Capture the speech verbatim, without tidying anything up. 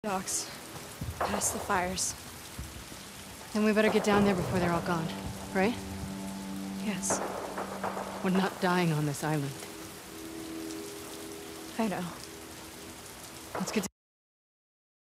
Docks. Past the fires. Then we better get down there before they're all gone, right? Yes. We're not dying on this island. I know. Let's get